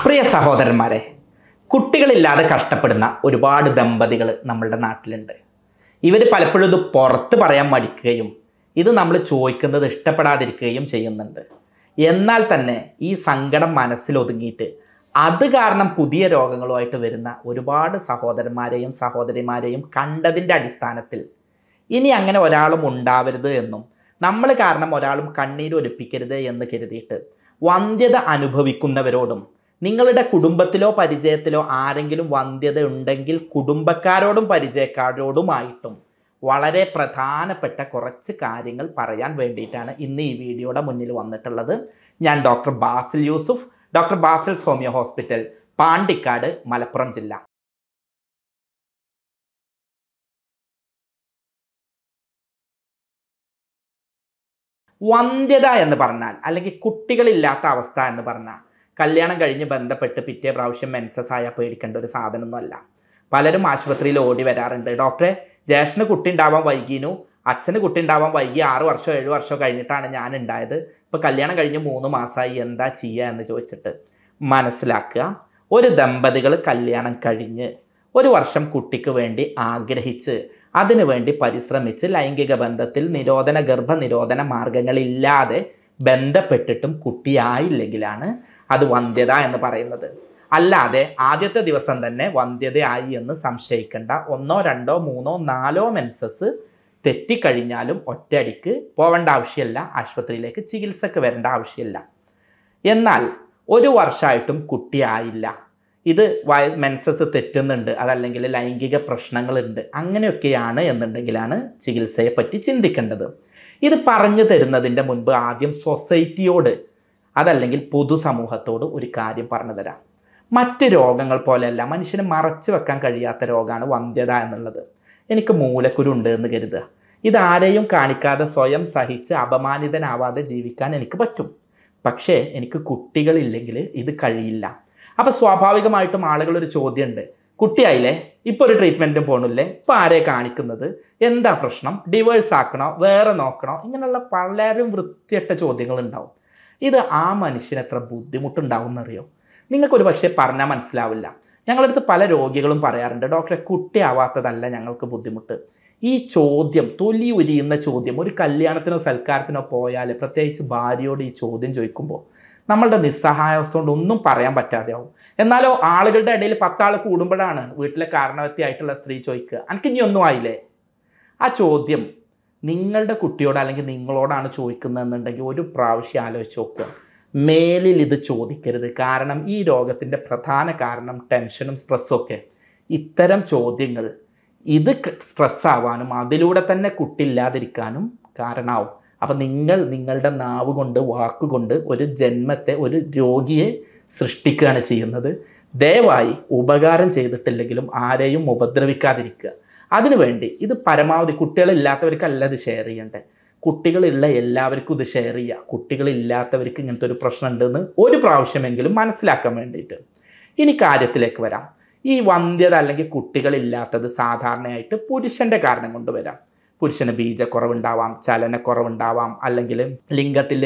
പ്രിയ സഹോദരന്മാരെ, കുട്ടികളില്ലാതെ കഷ്ടപ്പെടുന്ന ഒരുപാട് ദമ്പതികൾ നമ്മളുടെ നാട്ടിലുണ്ട്. ഇവർ പലപ്പോഴും ഇത് പുറത്ത് പറയാൻ മടിക്കുകയും ഇത് നമ്മൾ ചോദിക്കുന്നത് ഇഷ്ടപ്പെടാതിരിക്കുകയും ചെയ്യുന്നുണ്ട്. എന്നാൽ തന്നെ ഈ സങ്കടം മനസ്സിലൊതുങ്ങിയിട്ട് അത് കാരണം പുതിയ രോഗങ്ങളുമായിട്ട് വരുന്ന ഒരുപാട് സഹോദരന്മാരെയും സഹോദരിമാരെയും കണ്ടതിൻ്റെ അടിസ്ഥാനത്തിൽ ഇനി അങ്ങനെ ഒരാളും ഉണ്ടാവരുത് എന്നും നമ്മൾ കാരണം ഒരാളും കണ്ണീരൊലിപ്പിക്കരുത് എന്ന് കരുതിയിട്ട് വന്ധ്യത അനുഭവിക്കുന്നവരോടും നിങ്ങളുടെ കുടുംബത്തിലോ പരിചയത്തിലോ ആരെങ്കിലും വന്ധ്യത ഉണ്ടെങ്കിൽ കുടുംബക്കാരോടും പരിചയക്കാരോടുമായിട്ടും വളരെ പ്രധാനപ്പെട്ട കുറച്ച് കാര്യങ്ങൾ പറയാൻ വേണ്ടിയിട്ടാണ് ഇന്ന് ഈ വീഡിയോയുടെ മുന്നിൽ വന്നിട്ടുള്ളത്. ഞാൻ doctor Basil Yusuf, doctor Basil's homeo hospital, Pandikkad, Malappuram ജില്ല. വന്ധ്യത എന്ന് പറഞ്ഞാൽ അല്ലെങ്കിൽ കുട്ടികളില്ലാത്ത അവസ്ഥ എന്ന് പറഞ്ഞാൽ കല്യാണം കഴിഞ്ഞ് ബന്ധപ്പെട്ട് പിറ്റേ പ്രാവശ്യം മെൻസസ് ആയാൽ പേടിക്കേണ്ട ഒരു സാധനമൊന്നുമല്ല. പലരും ആശുപത്രിയിൽ ഓടി വരാറുണ്ട്. ഡോക്ടറെ, ജ്യേഷ്ഠന് കുട്ടി ഉണ്ടാവാൻ വൈകിനു, അച്ഛന് കുട്ടി ഉണ്ടാവാൻ വൈകി, 6 വർഷമോ 7 വർഷമോ കഴിഞ്ഞിട്ടാണ് ഞാൻ ഉണ്ടായത്, ഇപ്പോൾ കല്യാണം കഴിഞ്ഞ് 3 മാസമായി, എന്താ ചെയ്യുക എന്ന് ചോദിച്ചിട്ട് മനസ്സിലാക്കുക. ഒരു ദമ്പതികൾ കല്യാണം കഴിഞ്ഞ് 1 വർഷം കുട്ടിക്ക് വേണ്ടി ആഗ്രഹിച്ച് അതിനുവേണ്ടി പരിശ്രമിച്ച് ലൈംഗിക ബന്ധത്തിൽ ഗർഭനിരോധന മാർഗങ്ങളില്ലാതെ ബന്ധപ്പെട്ടിട്ടും കുട്ടിയായില്ലെങ്കിലാണ് അത് വന്ധ്യത എന്ന് പറയുന്നത്. അല്ലാതെ ആദ്യത്തെ ദിവസം തന്നെ വന്ധ്യതയായി എന്ന് സംശയിക്കേണ്ട. 1, 2, 3, 4 മെൻസസ് തെറ്റിക്കഴിഞ്ഞാലും ഒറ്റയടിക്ക് പോവേണ്ട ആവശ്യമില്ല, ആശുപത്രിയിലേക്ക് ചികിത്സക്ക് വരേണ്ട ആവശ്യമില്ല. എന്നാൽ 1 വർഷമായിട്ടും കുട്ടിയായില്ല, ഇത് മെൻസസ് തെറ്റുന്നുണ്ട്, അതല്ലെങ്കിൽ ലൈംഗിക പ്രശ്നങ്ങളുണ്ട്, അങ്ങനെയൊക്കെയാണ് എന്നുണ്ടെങ്കിലാണ് ചികിത്സയെ പറ്റി ചിന്തിക്കേണ്ടത്. ഇത് പറഞ്ഞു തരുന്നതിൻ്റെ മുൻപ് ആദ്യം സൊസൈറ്റിയോട് അതല്ലെങ്കിൽ പൊതുസമൂഹത്തോട് ഒരു കാര്യം പറഞ്ഞു തരാം. മറ്റ് രോഗങ്ങൾ പോലെയല്ല, മനുഷ്യന് മറച്ചു വെക്കാൻ കഴിയാത്ത രോഗമാണ് വന്ധ്യത എന്നുള്ളത്. എനിക്ക് മൂലക്കുരു ഉണ്ട് എന്ന് കരുതുക, ഇതാരെയും കാണിക്കാതെ സ്വയം സഹിച്ച് അപമാനിതനാവാതെ ജീവിക്കാൻ എനിക്ക് പറ്റും. പക്ഷേ എനിക്ക് കുട്ടികളില്ലെങ്കിൽ ഇത് കഴിയില്ല. അപ്പോൾ സ്വാഭാവികമായിട്ടും ആളുകളൊരു ചോദ്യമുണ്ട്, കുട്ടിയായില്ലേ, ഇപ്പോൾ ഒരു ട്രീറ്റ്മെൻറ്റും പോകണില്ലേ, ഇപ്പോൾ ആരെ കാണിക്കുന്നത്, എന്താ പ്രശ്നം, ഡിവേഴ്സ് ആക്കണോ, വേറെ നോക്കണോ, ഇങ്ങനെയുള്ള പലരും വൃത്തിയട്ട ചോദ്യങ്ങളുണ്ടാവും. ഇത് ആ മനുഷ്യന് എത്ര ബുദ്ധിമുട്ടുണ്ടാവും എന്നറിയോ? നിങ്ങൾക്കൊരു പക്ഷേ പറഞ്ഞാൽ മനസ്സിലാവില്ല. ഞങ്ങളടുത്ത് പല രോഗികളും പറയാറുണ്ട്, ഡോക്ടറെ, കുട്ടിയാവാത്തതല്ല ഞങ്ങൾക്ക് ബുദ്ധിമുട്ട്. ഈ ചോദ്യം, തൊലി ഉരിയുന്ന ചോദ്യം, ഒരു കല്യാണത്തിനോ സൽക്കാരത്തിനോ പോയാൽ പ്രത്യേകിച്ച് ഭാര്യയോട് ഈ ചോദ്യം ചോദിക്കുമ്പോൾ നമ്മളുടെ നിസ്സഹായാവസ്ഥ കൊണ്ട് ഒന്നും പറയാൻ പറ്റാതെയാവും. എന്നാലോ ആളുകളുടെ ഇടയിൽ 10 ആൾ കൂടുമ്പോഴാണ് വീട്ടിലെ കാരണവത്തിയായിട്ടുള്ള സ്ത്രീ ചോദിക്കുക, എനിക്ക് ഇനി ഒന്നും ആയില്ലേ? ആ ചോദ്യം നിങ്ങളുടെ കുട്ടിയോട് അല്ലെങ്കിൽ നിങ്ങളോടാണ് ചോദിക്കുന്നതെന്നുണ്ടെങ്കിൽ ഒരു പ്രാവശ്യം ആലോചിച്ച് നോക്കുക. മേലിൽ ഇത് ചോദിക്കരുത്. കാരണം ഈ രോഗത്തിൻ്റെ പ്രധാന കാരണം ടെൻഷനും സ്ട്രെസ്സും ഒക്കെ. ഇത്തരം ചോദ്യങ്ങൾ ഇത് സ്ട്രെസ്സാവാനും അതിലൂടെ തന്നെ കുട്ടി ഇല്ലാതിരിക്കാനും കാരണമാവും. അപ്പം നിങ്ങളുടെ നാവ് കൊണ്ട്, വാക്കുകൊണ്ട് ഒരു ജന്മത്തെ, ഒരു രോഗിയെ സൃഷ്ടിക്കുകയാണ് ചെയ്യുന്നത്. ദയവായി ഉപകാരം ചെയ്തിട്ടില്ലെങ്കിലും ആരെയും ഉപദ്രവിക്കാതിരിക്കുക. അതിനുവേണ്ടി ഇത് പരമാവധി കുട്ടികളില്ലാത്തവർക്കല്ല ഇത് ഷെയർ ചെയ്യേണ്ടത്, കുട്ടികളുള്ള എല്ലാവർക്കും ഇത് ഷെയർ ചെയ്യുക. കുട്ടികളില്ലാത്തവർക്ക് ഇങ്ങനത്തെ ഒരു പ്രശ്നം ഉണ്ടെന്ന് ഒരു പ്രാവശ്യമെങ്കിലും മനസ്സിലാക്കാൻ വേണ്ടിയിട്ട്. ഇനി കാര്യത്തിലേക്ക് വരാം. ഈ വന്ധ്യത അല്ലെങ്കിൽ കുട്ടികളില്ലാത്തത് സാധാരണയായിട്ട് പുരുഷൻ്റെ കാരണം കൊണ്ട് വരാം. പുരുഷന് ബീജക്കുറവുണ്ടാവാം, ചലനക്കുറവുണ്ടാവാം, അല്ലെങ്കിൽ ലിംഗത്തിൽ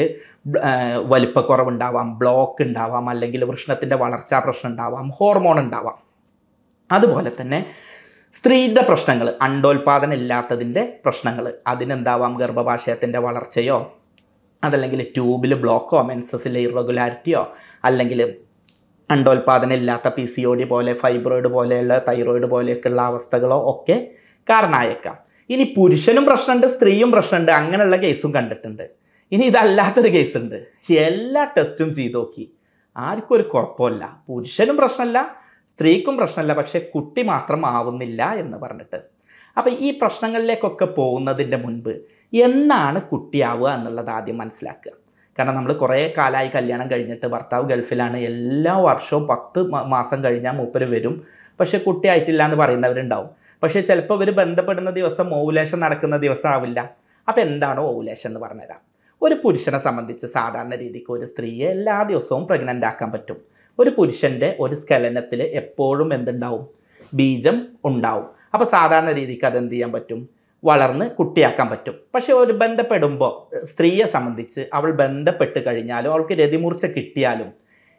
വലിപ്പക്കുറവുണ്ടാവാം, ബ്ലോക്ക് ഉണ്ടാവാം, അല്ലെങ്കിൽ വൃഷണത്തിൻ്റെ വളർച്ചാ പ്രശ്നം ഉണ്ടാവാം, ഹോർമോൺ ഉണ്ടാവാം. അതുപോലെ തന്നെ സ്ത്രീയുടെ പ്രശ്നങ്ങൾ, അണ്ടോൽപാദനം ഇല്ലാത്തതിൻ്റെ പ്രശ്നങ്ങൾ, അതിനെന്താവാം ഗർഭപാശയത്തിൻ്റെ വളർച്ചയോ, അതല്ലെങ്കിൽ ട്യൂബിൽ ബ്ലോക്കോ, മെൻസസിലെ ഇറഗുലാരിറ്റിയോ, അല്ലെങ്കിൽ അണ്ടോൽപാദനം ഇല്ലാത്ത PCOD പോലെ, ഫൈബ്രോയിഡ് പോലെയുള്ള, തൈറോയിഡ് പോലെയൊക്കെയുള്ള അവസ്ഥകളോ ഒക്കെ കാരണമായേക്കാം. ഇനി പുരുഷനും പ്രശ്നമുണ്ട്, സ്ത്രീയും പ്രശ്നമുണ്ട്, അങ്ങനെയുള്ള കേസും കണ്ടിട്ടുണ്ട്. ഇനി ഇതല്ലാത്തൊരു കേസുണ്ട്, എല്ലാ ടെസ്റ്റും ചെയ്ത് നോക്കി, ആർക്കും ഒരു കുഴപ്പമില്ല, പുരുഷനും പ്രശ്നമില്ല, സ്ത്രീക്കും പ്രശ്നമില്ല, പക്ഷേ കുട്ടി മാത്രം ആവുന്നില്ല എന്ന് പറഞ്ഞിട്ട്. അപ്പോൾ ഈ പ്രശ്നങ്ങളിലേക്കൊക്കെ പോകുന്നതിൻ്റെ മുൻപ് എന്നാണ് കുട്ടിയാവുക എന്നുള്ളത് ആദ്യം മനസ്സിലാക്കുക. കാരണം നമ്മൾ കുറേ കാലമായി കല്യാണം കഴിഞ്ഞിട്ട്, ഭർത്താവ് ഗൾഫിലാണ്, എല്ലാ വർഷവും 10 മാസം കഴിഞ്ഞാൽ മൂപ്പര് വരും, പക്ഷേ കുട്ടിയായിട്ടില്ല എന്ന് പറയുന്നവരുണ്ടാവും. പക്ഷേ ചിലപ്പോൾ ഇവർ ബന്ധപ്പെടുന്ന ദിവസം ഓവുലേഷൻ നടക്കുന്ന ദിവസം ആവില്ല. അപ്പോൾ എന്താണോ ഓവുലേഷൻ എന്ന് പറഞ്ഞുതരാം. ഒരു പുരുഷനെ സംബന്ധിച്ച് സാധാരണ രീതിക്ക് ഒരു സ്ത്രീയെ എല്ലാ ദിവസവും പ്രഗ്നൻ്റ് ആക്കാൻ പറ്റും. ഒരു പുരുഷൻ്റെ ഒരു സ്കലനത്തിൽ എപ്പോഴും എന്തുണ്ടാവും? ബീജം ഉണ്ടാവും. അപ്പോൾ സാധാരണ രീതിക്ക് അതെന്ത് ചെയ്യാൻ പറ്റും? വളർന്ന് കുട്ടിയാക്കാൻ പറ്റും. പക്ഷേ ഒരു ബന്ധപ്പെടുമ്പോൾ സ്ത്രീയെ സംബന്ധിച്ച് അവൾ ബന്ധപ്പെട്ട് കഴിഞ്ഞാലും അവൾക്ക് രതിമൂർച്ച കിട്ടിയാലും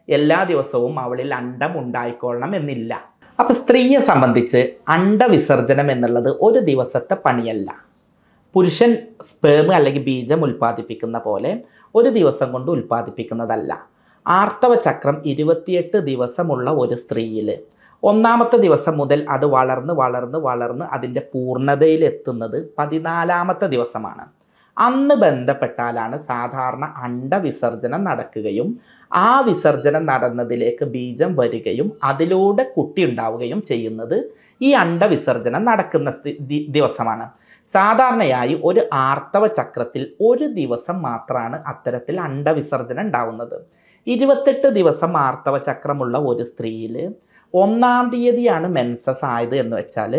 എല്ലാ ദിവസവും അവളിൽ അണ്ടം ഉണ്ടായിക്കൊള്ളണം എന്നില്ല. അപ്പോൾ സ്ത്രീയെ സംബന്ധിച്ച് അണ്ടവിസർജനം എന്നുള്ളത് ഒരു ദിവസത്തെ പണിയല്ല. പുരുഷൻ സ്പേം അല്ലെങ്കിൽ ബീജം ഉൽപ്പാദിപ്പിക്കുന്ന പോലെ ഒരു ദിവസം കൊണ്ട് ഉൽപ്പാദിപ്പിക്കുന്നതല്ല. ആർത്തവ ചക്രം 28 ദിവസമുള്ള ഒരു സ്ത്രീയിൽ ഒന്നാമത്തെ ദിവസം മുതൽ അത് വളർന്ന് അതിൻ്റെ പൂർണ്ണതയിലെത്തുന്നത് 14ാമത്തെ ദിവസമാണ്. അന്ന് ബന്ധപ്പെട്ടാലാണ് സാധാരണ അണ്ടവിസർജനം നടക്കുകയും ആ വിസർജനം നടന്നതിലേക്ക് ബീജം വരികയും അതിലൂടെ കുട്ടി ഉണ്ടാവുകയും ചെയ്യുന്നത് ഈ അണ്ടവിസർജനം നടക്കുന്ന ദിവസമാണ്. സാധാരണയായി ഒരു ആർത്തവ ചക്രത്തിൽ ഒരു ദിവസം മാത്രമാണ് അത്തരത്തിൽ അണ്ടവിസർജനം ഉണ്ടാവുന്നത്. 28 ദിവസം ആർത്തവ ചക്രമുള്ള ഒരു സ്ത്രീയിൽ 1-ാം തീയതിയാണ് മെൻസസ് ആയത് എന്ന് വെച്ചാൽ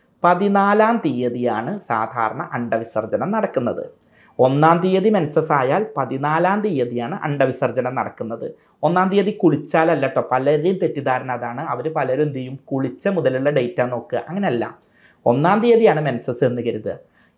14-ാം തീയതിയാണ് സാധാരണ അണ്ടവിസർജനം നടക്കുന്നത്. 1-ാം തീയതി മെൻസസ് ആയാൽ 14-ാം തീയതിയാണ് അണ്ടവിസർജനം നടക്കുന്നത്. 1-ാം തീയതി കുളിച്ചാലല്ല കേട്ടോ. പലരുടെയും തെറ്റിദ്ധാരണ അതാണ്. അവർ പലരും എന്ത് ചെയ്യും, കുളിച്ച മുതലുള്ള ഡേറ്റാ നോക്കുക. അങ്ങനെയല്ല, 1-ാം തീയതിയാണ് മെൻസസ് എന്ന് കരുതുക.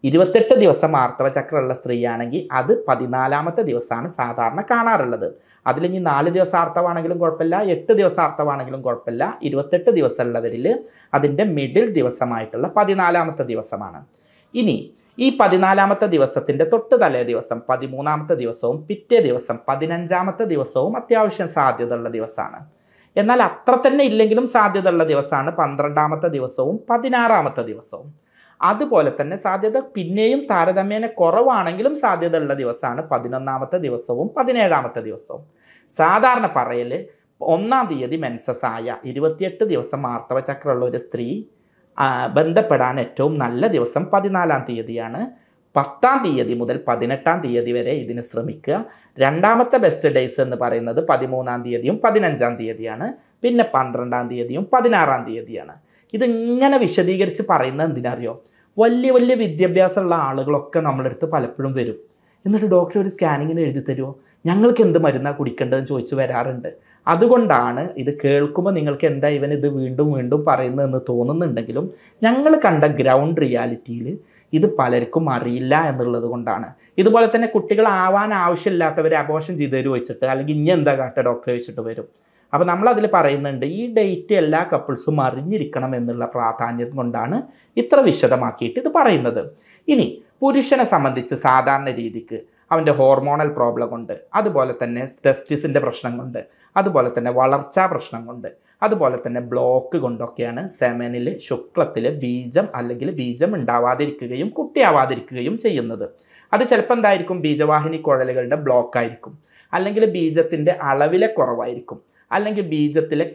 28 ദിവസം ആർത്തവ ചക്രമുള്ള സ്ത്രീയാണെങ്കിൽ അത് 14ാമത്തെ ദിവസമാണ് സാധാരണ കാണാറുള്ളത്. അതിലിനി 4 ദിവസം ആർത്തവാണെങ്കിലും കുഴപ്പമില്ല, 8 ദിവസം ആർത്തവാണെങ്കിലും കുഴപ്പമില്ല. 28 ദിവസമുള്ളവരിൽ അതിൻ്റെ മിഡിൽ ദിവസമായിട്ടുള്ള 14ാമത്തെ ദിവസമാണ്. ഇനി ഈ 14ാമത്തെ ദിവസത്തിൻ്റെ തൊട്ട് തലേ ദിവസം 13ാമത്തെ ദിവസവും പിറ്റേ ദിവസം 15ാമത്തെ ദിവസവും അത്യാവശ്യം സാധ്യതയുള്ള ദിവസമാണ്. എന്നാൽ അത്ര തന്നെ ഇല്ലെങ്കിലും സാധ്യതയുള്ള ദിവസമാണ് 12ാമത്തെ ദിവസവും 16ാമത്തെ ദിവസവും. അതുപോലെ തന്നെ സാധ്യത പിന്നെയും താരതമ്യേന കുറവാണെങ്കിലും സാധ്യത ഉള്ള ദിവസമാണ് 11ാമത്തെ ദിവസവും 17ാമത്തെ ദിവസവും. സാധാരണ പറയൽ 1-ാം തീയതി മെൻസസ് ആയ 28 ദിവസം ആർത്തവ ചക്രമുള്ള ഒരു സ്ത്രീ ബന്ധപ്പെടാൻ ഏറ്റവും നല്ല ദിവസം 14ാം തീയതിയാണ്. 10ാം തീയതി മുതൽ 18ാം തീയതി വരെ ഇതിന് ശ്രമിക്കുക. രണ്ടാമത്തെ ബെസ്റ്റ് ഡേയ്സ് എന്ന് പറയുന്നത് 13ാം തീയതിയും 15ാം തീയതിയാണ്. പിന്നെ 12ാം തീയതിയും 16ാം തീയതിയാണ്. ഇതിങ്ങനെ വിശദീകരിച്ച് പറയുന്നത് എന്തിനറിയോ? വലിയ വലിയ വിദ്യാഭ്യാസമുള്ള ആളുകളൊക്കെ നമ്മളെടുത്ത് പലപ്പോഴും വരും. എന്നിട്ട് ഡോക്ടർ ഒരു സ്കാനിങ്ങിന് എഴുതി തരുമോ, ഞങ്ങൾക്ക് എന്ത് മരുന്നാണ് കുടിക്കേണ്ടതെന്ന് ചോദിച്ച് വരാറുണ്ട്. അതുകൊണ്ടാണ് ഇത് കേൾക്കുമ്പോൾ നിങ്ങൾക്ക് എന്താ ഇവൻ ഇത് വീണ്ടും വീണ്ടും പറയുന്നതെന്ന് തോന്നുന്നുണ്ടെങ്കിലും ഞങ്ങൾ കണ്ട ഗ്രൗണ്ട് റിയാലിറ്റിയിൽ ഇത് പലർക്കും അറിയില്ല എന്നുള്ളത് കൊണ്ടാണ്. ഇതുപോലെ തന്നെ കുട്ടികളാവാൻ ആവശ്യമില്ലാത്തവരെ അബോർഷൻ ചെയ്ത് തരുമോ വെച്ചിട്ട്, അല്ലെങ്കിൽ ഇനി എന്താ കാട്ടുക ഡോക്ടറെ വെച്ചിട്ട് വരും. അപ്പോൾ നമ്മളതിൽ പറയുന്നുണ്ട് ഈ ഡേറ്റ് എല്ലാ കപ്പിൾസും അറിഞ്ഞിരിക്കണം എന്നുള്ള പ്രാധാന്യം കൊണ്ടാണ് ഇത്ര വിശദമാക്കിയിട്ട് ഇത് പറയുന്നത്. ഇനി പുരുഷനെ സംബന്ധിച്ച് സാധാരണ രീതിക്ക് അവൻ്റെ ഹോർമോണൽ പ്രോബ്ലം കൊണ്ട്, അതുപോലെ തന്നെ ടെസ്റ്റിസിൻ്റെ പ്രശ്നം കൊണ്ട്, അതുപോലെ തന്നെ വളർച്ചാ പ്രശ്നം കൊണ്ട്, അതുപോലെ തന്നെ ബ്ലോക്ക് കൊണ്ടൊക്കെയാണ് സെമനിൽ ശുക്ലത്തിൽ ബീജം അല്ലെങ്കിൽ ബീജം ഉണ്ടാവാതിരിക്കുകയും കുട്ടിയാവാതിരിക്കുകയും ചെയ്യുന്നത്. അത് ചിലപ്പോൾ എന്തായിരിക്കും, ബീജവാഹിനി കുഴലുകളുടെ ബ്ലോക്ക് ആയിരിക്കും, അല്ലെങ്കിൽ ബീജത്തിൻ്റെ അളവിലെ കുറവായിരിക്കും, അല്ലെങ്കിൽ ബീജത്തിലെ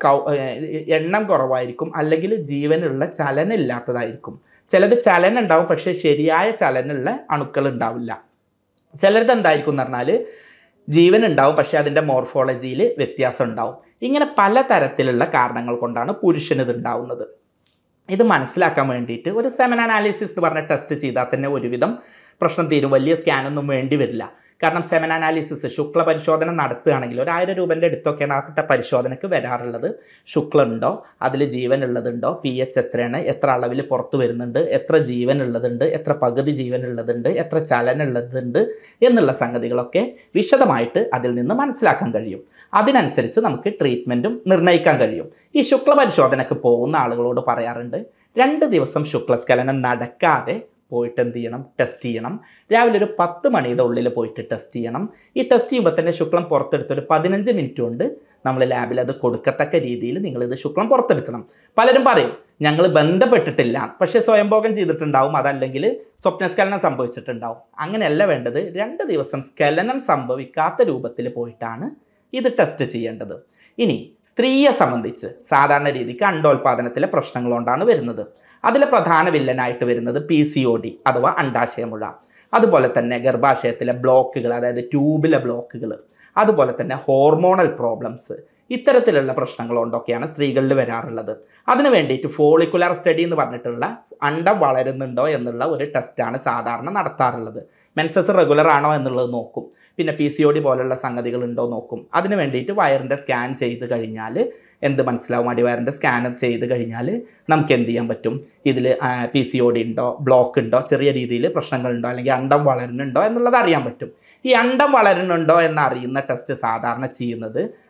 എണ്ണം കുറവായിരിക്കും, അല്ലെങ്കിൽ ജീവനുള്ള ചലനം ഇല്ലാത്തതായിരിക്കും. ചിലത് ചലനം ഉണ്ടാവും, പക്ഷേ ശരിയായ ചലനമുള്ള അണുക്കൾ ഉണ്ടാവില്ല. ചിലത് എന്തായിരിക്കും എന്ന് പറഞ്ഞാൽ ജീവൻ ഉണ്ടാവും, പക്ഷേ അതിൻ്റെ മോർഫോളജിയിൽ വ്യത്യാസം ഉണ്ടാവും. ഇങ്ങനെ പലതരത്തിലുള്ള കാരണങ്ങൾ കൊണ്ടാണ് പുരുഷന് ഇത് ഉണ്ടാവുന്നത്. ഇത് മനസ്സിലാക്കാൻ വേണ്ടിയിട്ട് ഒരു സെമൻ അനാലിസിസ് എന്ന് പറഞ്ഞ ടെസ്റ്റ് ചെയ്താൽ തന്നെ ഒരുവിധം പ്രശ്നം തീരും. വലിയ സ്കാനൊന്നും വേണ്ടി വരില്ല. കാരണം സെമൻ അനാലിസിസ് ശുക്ല പരിശോധന നടത്തുകയാണെങ്കിൽ 1000 രൂപേൻ്റെ അടുത്തൊക്കെയാണ് ആ പരിശോധനയ്ക്ക് വരാറുള്ളത്. ശുക്ല ഉണ്ടോ, അതിൽ ജീവൻ ഉള്ളതുണ്ടോ, pH എത്രയാണ്, എത്ര അളവിൽ പുറത്ത് വരുന്നുണ്ട്, എത്ര ജീവൻ ഉള്ളതുണ്ട്, എത്ര പകുതി ജീവൻ ഉള്ളതുണ്ട്, എത്ര ചലനം ഉള്ളതുണ്ട് എന്നുള്ള സംഗതികളൊക്കെ വിശദമായിട്ട് അതിൽ നിന്ന് മനസ്സിലാക്കാൻ കഴിയും. അതിനനുസരിച്ച് നമുക്ക് ട്രീറ്റ്മെൻറ്റും നിർണ്ണയിക്കാൻ കഴിയും. ഈ ശുക്ല പരിശോധനയ്ക്ക് പോകുന്ന ആളുകളോട് പറയാറുണ്ട്, 2 ദിവസം ശുക്ലസ്ഖലനം നടക്കാതെ പോയിട്ട് എന്ത് ചെയ്യണം, ടെസ്റ്റ് ചെയ്യണം. രാവിലെ ഒരു 10 മണിയുടെ ഉള്ളിൽ പോയിട്ട് ടെസ്റ്റ് ചെയ്യണം. ഈ ടെസ്റ്റ് ചെയ്യുമ്പോൾ തന്നെ ശുക്ലം പുറത്തെടുത്തൊരു 15 മിനിറ്റ് കൊണ്ട് നമ്മൾ ലാബിൽ അത് കൊടുക്കത്തക്ക രീതിയിൽ നിങ്ങളിത് ശുക്ലം പുറത്തെടുക്കണം. പലരും പറയും ഞങ്ങൾ ബന്ധപ്പെട്ടിട്ടില്ല, പക്ഷേ സ്വയംഭോഗം ചെയ്തിട്ടുണ്ടാവും, അതല്ലെങ്കിൽ സ്വപ്നസ്ഖലനം സംഭവിച്ചിട്ടുണ്ടാവും. അങ്ങനെയല്ല വേണ്ടത്. 2 ദിവസം സ്ഖലനം സംഭവിക്കാത്ത രൂപത്തിൽ പോയിട്ടാണ് ഇത് ടെസ്റ്റ് ചെയ്യേണ്ടത്. ഇനി സ്ത്രീയെ സംബന്ധിച്ച് സാധാരണ രീതിക്ക് അണ്ടോൽപാദനത്തിലെ പ്രശ്നങ്ങൾ കൊണ്ടാണ് വരുന്നത്. അതിലെ പ്രധാന വില്ലനായിട്ട് വരുന്നത് PCOD അഥവാ അണ്ഡാശയമുഴ, അതുപോലെ തന്നെ ഗർഭാശയത്തിലെ ബ്ലോക്കുകൾ, അതായത് ട്യൂബിലെ ബ്ലോക്കുകൾ, അതുപോലെ തന്നെ ഹോർമോണൽ പ്രോബ്ലംസ്, ഇത്തരത്തിലുള്ള പ്രശ്നങ്ങൾ കൊണ്ടൊക്കെയാണ് സ്ത്രീകളിൽ വരാറുള്ളത്. അതിന് വേണ്ടിയിട്ട് ഫോളിക്കുലർ സ്റ്റഡി എന്ന് പറഞ്ഞിട്ടുള്ള അണ്ടം വളരുന്നുണ്ടോ എന്നുള്ള ഒരു ടെസ്റ്റാണ് സാധാരണ നടത്താറുള്ളത്. മെൻസസ് റെഗുലർ ആണോ എന്നുള്ളത് നോക്കും. പിന്നെ PCOD പോലുള്ള സംഗതികൾ ഉണ്ടോ നോക്കും. അതിന് വേണ്ടിയിട്ട് വയറിൻ്റെ സ്കാൻ ചെയ്ത് കഴിഞ്ഞാൽ എന്ത് മനസ്സിലാവും, അടിവയറിൻ്റെ സ്കാൻ ചെയ്ത് കഴിഞ്ഞാൽ നമുക്ക് എന്ത് ചെയ്യാൻ പറ്റും, ഇതിൽ PCOD ഉണ്ടോ, ബ്ലോക്ക് ഉണ്ടോ, ചെറിയ രീതിയിൽ പ്രശ്നങ്ങളുണ്ടോ, അല്ലെങ്കിൽ അണ്ടം വളരുന്നുണ്ടോ എന്നുള്ളത് അറിയാൻ പറ്റും. ഈ അണ്ടം വളരുന്നുണ്ടോ എന്നറിയുന്ന ടെസ്റ്റ് സാധാരണ ചെയ്യുന്നത്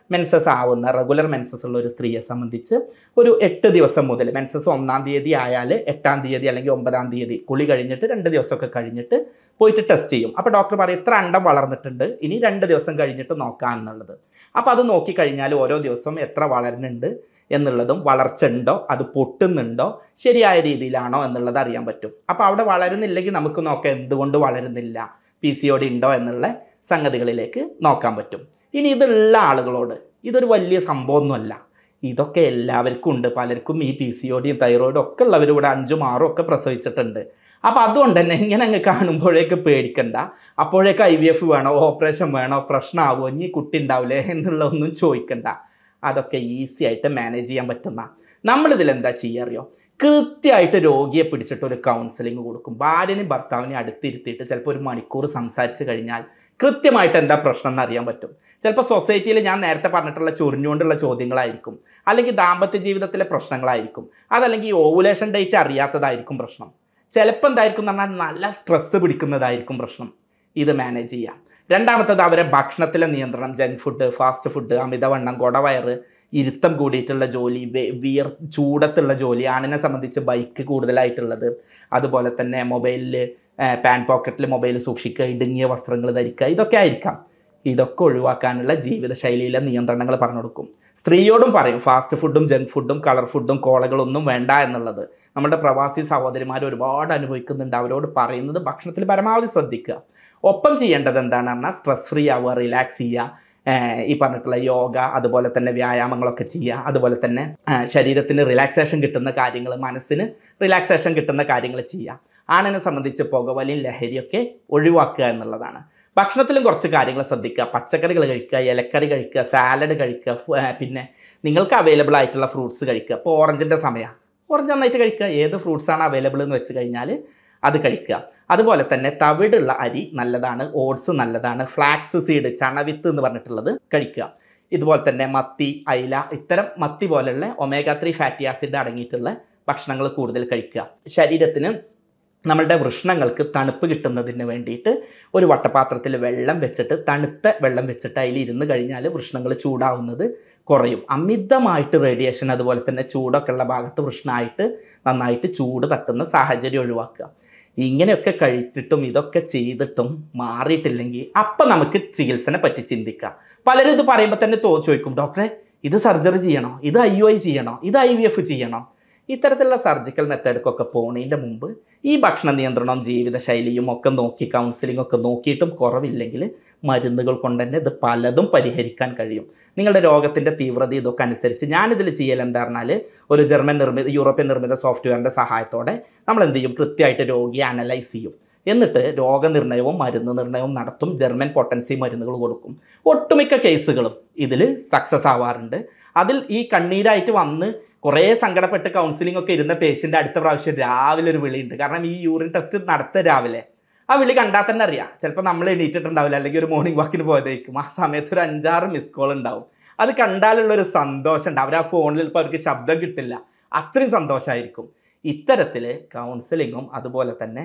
മെൻസസ് ആവുന്ന റെഗുലർ മെൻസസ് ഉള്ള ഒരു സ്ത്രീയെ സംബന്ധിച്ച് ഒരു 8 ദിവസം മുതൽ മെൻസസ് 1-ാം തീയതി ആയാൽ 8-ാം തീയതി അല്ലെങ്കിൽ 9-ാം തീയതി കുളി കഴിഞ്ഞിട്ട് 2 ദിവസമൊക്കെ കഴിഞ്ഞിട്ട് പോയിട്ട് ടെസ്റ്റ് ചെയ്യും. അപ്പോൾ ഡോക്ടർ പറയും ഇത്ര അണ്ടം വളർന്നിട്ടുണ്ട്, ഇനി 2 ദിവസം കഴിഞ്ഞിട്ട് നോക്കാം എന്നുള്ളത്. അപ്പോൾ അത് നോക്കിക്കഴിഞ്ഞാൽ ഓരോ ദിവസവും എത്ര വളരുന്നുണ്ട് എന്നുള്ളതും വളർച്ച ഉണ്ടോ, അത് പൊട്ടുന്നുണ്ടോ, ശരിയായ രീതിയിലാണോ എന്നുള്ളത് അറിയാൻ പറ്റും. അപ്പോൾ അവിടെ വളരുന്നില്ലെങ്കിൽ നമുക്ക് നോക്കാം എന്തുകൊണ്ട് വളരുന്നില്ല, PCOD ഉണ്ടോ എന്നുള്ള സംഗതികളിലേക്ക് നോക്കാൻ പറ്റും. ഇനി ഇതുള്ള ആളുകളോട് ഇതൊരു വലിയ സംഭവമൊന്നുമല്ല, ഇതൊക്കെ എല്ലാവർക്കും ഉണ്ട്. പലർക്കും ഈ PCODയും തൈറോയിഡും ഒക്കെ ഉള്ളവരിവിടെ 5ഉം 6ഉം ഒക്കെ പ്രസവിച്ചിട്ടുണ്ട്. അപ്പോൾ അതുകൊണ്ട് തന്നെ ഇങ്ങനെ അങ്ങ് കാണുമ്പോഴേക്ക് പേടിക്കണ്ട. അപ്പോഴേക്ക് IVF വേണോ, ഓപ്പറേഷൻ വേണോ, പ്രശ്നമാവുമോ, ഇനി കുട്ടി ഉണ്ടാവില്ലേ എന്നുള്ളതൊന്നും ചോദിക്കണ്ട. അതൊക്കെ ഈസി ആയിട്ട് മാനേജ് ചെയ്യാൻ പറ്റുന്ന നമ്മളിതിലെന്താ ചെയ്യുക അറിയോ? കൃത്യമായിട്ട് രോഗിയെ പിടിച്ചിട്ട് ഒരു കൗൺസിലിംഗ് കൊടുക്കും. ഭാര്യനെയും ഭർത്താവിനെയും അടുത്തിരുത്തിയിട്ട് ചിലപ്പോൾ 1 മണിക്കൂർ സംസാരിച്ച് കഴിഞ്ഞാൽ കൃത്യമായിട്ട് എന്താ പ്രശ്നം എന്ന് അറിയാൻ പറ്റും. ചിലപ്പോൾ സൊസൈറ്റിയിൽ ഞാൻ നേരത്തെ പറഞ്ഞിട്ടുള്ള ചൊറിഞ്ഞുകൊണ്ടുള്ള ചോദ്യങ്ങളായിരിക്കും, അല്ലെങ്കിൽ ദാമ്പത്യ ജീവിതത്തിലെ പ്രശ്നങ്ങളായിരിക്കും, അതല്ലെങ്കിൽ ഓവുലേഷൻ ഡേറ്റ് അറിയാത്തതായിരിക്കും പ്രശ്നം. ചിലപ്പോൾ എന്തായിരിക്കും എന്ന് പറഞ്ഞാൽ നല്ല സ്ട്രെസ്സ് പിടിക്കുന്നതായിരിക്കും പ്രശ്നം. ഇത് മാനേജ് ചെയ്യാം. രണ്ടാമത്തത് അവരെ ഭക്ഷണത്തിലെ നിയന്ത്രണം, ജങ്ക് ഫുഡ്, ഫാസ്റ്റ് ഫുഡ്, അമിതവണ്ണം, കുടവയറ്, ഇരുത്തം കൂടിയിട്ടുള്ള ജോലി, ചൂടത്തുള്ള ജോലി, ആണിനെ സംബന്ധിച്ച് ബൈക്ക് കൂടുതലായിട്ടുള്ളത്, അതുപോലെ തന്നെ മൊബൈലിൽ പാൻ പോക്കറ്റിൽ മൊബൈൽ സൂക്ഷിക്കുക, ഇടുങ്ങിയ വസ്ത്രങ്ങൾ ധരിക്കുക, ഇതൊക്കെ ആയിരിക്കാം. ഇതൊക്കെ ഒഴിവാക്കാനുള്ള ജീവിതശൈലിയിലെ നിയന്ത്രണങ്ങൾ പറഞ്ഞു കൊടുക്കും. സ്ത്രീയോടും പറയും ഫാസ്റ്റ് ഫുഡും ജങ്ക് ഫുഡും കളർ ഫുഡും കോളകളൊന്നും വേണ്ട എന്നുള്ളത്. നമ്മുടെ പ്രവാസി സഹോദരിമാർ ഒരുപാട് അനുഭവിക്കുന്നുണ്ട്. അവരോട് പറയുന്നത് ഭക്ഷണത്തിൽ പരമാവധി ശ്രദ്ധിക്കുക. ഒപ്പം ചെയ്യേണ്ടത് എന്താണെന്ന് പറഞ്ഞാൽ സ്ട്രെസ് ഫ്രീ ആവുക, റിലാക്സ് ചെയ്യുക, ഈ പറഞ്ഞിട്ടുള്ള യോഗ, അതുപോലെ തന്നെ വ്യായാമങ്ങളൊക്കെ ചെയ്യുക, അതുപോലെ തന്നെ ശരീരത്തിന് റിലാക്സേഷൻ കിട്ടുന്ന കാര്യങ്ങൾ, മനസ്സിന് റിലാക്സേഷൻ കിട്ടുന്ന കാര്യങ്ങൾ ചെയ്യുക. ആണിനെ സംബന്ധിച്ച് പുകവലിയും ലഹരിയൊക്കെ ഒഴിവാക്കുക എന്നുള്ളതാണ്. ഭക്ഷണത്തിലും കുറച്ച് കാര്യങ്ങൾ ശ്രദ്ധിക്കുക. പച്ചക്കറികൾ കഴിക്കുക, ഇലക്കറി കഴിക്കുക, സാലഡ് കഴിക്കുക, പിന്നെ നിങ്ങൾക്ക് അവൈലബിൾ ആയിട്ടുള്ള ഫ്രൂട്ട്സ് കഴിക്കുക. ഇപ്പോൾ ഓറഞ്ചിൻ്റെ സമയമാണ്, ഓറഞ്ച് നന്നായിട്ട് കഴിക്കുക. ഏത് ഫ്രൂട്ട്സാണ് അവൈലബിൾ എന്ന് വെച്ച് കഴിഞ്ഞാൽ അത് കഴിക്കുക. അതുപോലെ തന്നെ തവിടുള്ള അരി നല്ലതാണ്, ഓട്സ് നല്ലതാണ്, ഫ്ലാക്സ് സീഡ്, ചണവിത്ത് എന്ന് പറഞ്ഞിട്ടുള്ളത് കഴിക്കുക. ഇതുപോലെ തന്നെ മത്തി, അയില, ഇത്തരം മത്തി പോലുള്ള omega-3 ഫാറ്റി ആസിഡ് അടങ്ങിയിട്ടുള്ള ഭക്ഷണങ്ങൾ കൂടുതൽ കഴിക്കുക. ശരീരത്തിന് നമ്മളുടെ വൃഷ്ണങ്ങൾക്ക് തണുപ്പ് കിട്ടുന്നതിന് വേണ്ടിയിട്ട് ഒരു വട്ടപാത്രത്തിൽ വെള്ളം വെച്ചിട്ട്, തണുത്ത വെള്ളം വെച്ചിട്ട് അതിൽ ഇരുന്ന് കഴിഞ്ഞാൽ വൃഷ്ണങ്ങൾ ചൂടാവുന്നത് കുറയും. അമിതമായിട്ട് റേഡിയേഷൻ അതുപോലെ തന്നെ ചൂടൊക്കെ ഉള്ള ഭാഗത്ത് വൃഷ്ണമായിട്ട് നന്നായിട്ട് ചൂട് തട്ടുന്ന സാഹചര്യം ഒഴിവാക്കുക. ഇങ്ങനെയൊക്കെ കഴിച്ചിട്ടും ഇതൊക്കെ ചെയ്തിട്ടും മാറിയിട്ടില്ലെങ്കിൽ അപ്പം നമുക്ക് ചികിത്സനെ പറ്റി ചിന്തിക്കാം. പലരും ഇത് പറയുമ്പോൾ തന്നെ ചോദിക്കും, ഡോക്ടറെ ഇത് സർജറി ചെയ്യണോ, ഇത് IUI ചെയ്യണോ, ഇത് IVF ചെയ്യണോ? ഇത്തരത്തിലുള്ള സർജിക്കൽ മെത്തേഡ്ക്കൊക്കെ പോകുന്നതിൻ്റെ മുമ്പ് ഈ ഭക്ഷണ നിയന്ത്രണവും ജീവിതശൈലിയും ഒക്കെ നോക്കി, കൗൺസിലിംഗ് ഒക്കെ നോക്കിയിട്ടും കുറവില്ലെങ്കിൽ മരുന്നുകൾ കൊണ്ട് തന്നെ ഇത് പലതും പരിഹരിക്കാൻ കഴിയും. നിങ്ങളുടെ രോഗത്തിൻ്റെ തീവ്രത ഇതൊക്കെ അനുസരിച്ച് ഞാനിതിൽ ചെയ്യൽ എന്താ പറഞ്ഞാൽ ഒരു യൂറോപ്യൻ നിർമ്മിത സോഫ്റ്റ്വെയറിൻ്റെ സഹായത്തോടെ നമ്മൾ എന്ത് ചെയ്യും, കൃത്യമായിട്ട് രോഗിയെ അനലൈസ് ചെയ്യും. എന്നിട്ട് രോഗനിർണയവും മരുന്ന് നിർണയവും നടത്തും. ജർമ്മൻ പൊട്ടൻസി മരുന്നുകൾ കൊടുക്കും. ഒട്ടുമിക്ക കേസുകളും ഇതിൽ സക്സസ് ആവാറുണ്ട്. അതിൽ ഈ കണ്ണീരായിട്ട് വന്ന് കുറേ സങ്കടപ്പെട്ട് കൗൺസിലിംഗ് ഒക്കെ ഇരുന്ന പേഷ്യൻ്റ് അടുത്ത പ്രാവശ്യം രാവിലെ ഒരു വിളിയുണ്ട്. കാരണം ഈ യൂറിൻ ടെസ്റ്റ് നടത്ത രാവിലെ ആ വിളി കണ്ടാൽ തന്നെ അറിയാം. ചിലപ്പോൾ നമ്മൾ എണീറ്റിട്ടുണ്ടാവില്ല, അല്ലെങ്കിൽ ഒരു മോർണിംഗ് വാക്കിന് പോയതായിരിക്കും. ആ സമയത്ത് ഒരു 5-6 മിസ് കോൾ ഉണ്ടാവും. അത് കണ്ടാലുള്ളൊരു സന്തോഷം ഉണ്ട്. അവർ ആ ഫോണിൽ ഇപ്പോൾ അവർക്ക് ശബ്ദം കിട്ടില്ല, അത്രയും സന്തോഷമായിരിക്കും. ഇത്തരത്തിൽ കൗൺസിലിങ്ങും അതുപോലെ തന്നെ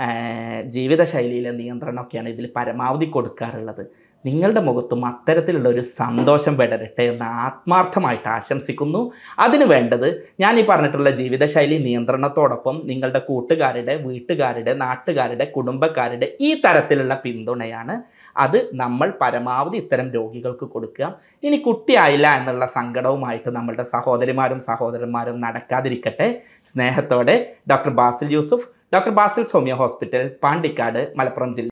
ജീവിതശൈലിയിലെ നിയന്ത്രണമൊക്കെയാണ് ഇതിൽ പരമാവധി കൊടുക്കാറുള്ളത്. നിങ്ങളുടെ മുഖത്തും അത്തരത്തിലുള്ള ഒരു സന്തോഷം വിടരട്ടെ എന്ന് ആത്മാർത്ഥമായിട്ട് ആശംസിക്കുന്നു. അതിന് വേണ്ടത് ഞാൻ ഈ പറഞ്ഞിട്ടുള്ള ജീവിതശൈലി നിയന്ത്രണത്തോടൊപ്പം നിങ്ങളുടെ കൂട്ടുകാരുടെ, വീട്ടുകാരുടെ, നാട്ടുകാരുടെ, കുടുംബക്കാരുടെ ഈ തരത്തിലുള്ള പിന്തുണയാണ്. അത് നമ്മൾ പരമാവധി ഇത്തരം രോഗികൾക്ക് കൊടുക്കുക. ഇനി കുട്ടിയായില്ല എന്നുള്ള സങ്കടവുമായിട്ട് നമ്മളുടെ സഹോദരിമാരും സഹോദരന്മാരും നടക്കാതിരിക്കട്ടെ. സ്നേഹത്തോടെ doctor Basil Yusuf, doctor Basil's homeo hospital, Pandikkad, Malappuram ജില്ല.